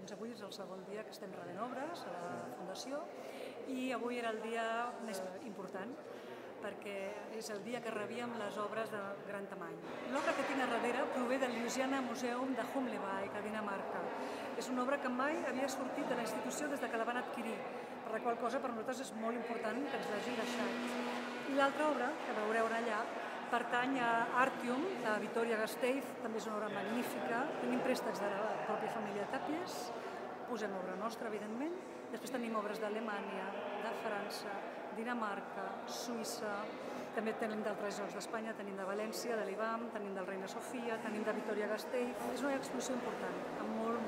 Doncs avui és el segon dia que estem rebent obres a la Fundació i avui era el dia més important perquè és el dia que rebíem les obres de gran tamany. L'obra que tinc a darrere prové del Louisiana Museum de Humlebæk, a Dinamarca. És una obra que mai havia sortit de la institució des que la van adquirir, per la qual cosa per nosaltres és molt important que ens l'hagin deixat. I l'altra obra, que veureu allà, pertany a Artium, de Vittoria Gasteiz, també és una obra magnífica. Tenim préstecs de la pròpia família Tàpies, posem obra nostra, evidentment. Després tenim obres d'Alemanya, de França, Dinamarca, Suïssa, també tenim d'altres llocs d'Espanya, tenim de València, de l'IBAM, tenim del Reina Sofia, tenim de Vittoria Gasteiz. És una exposició important, amb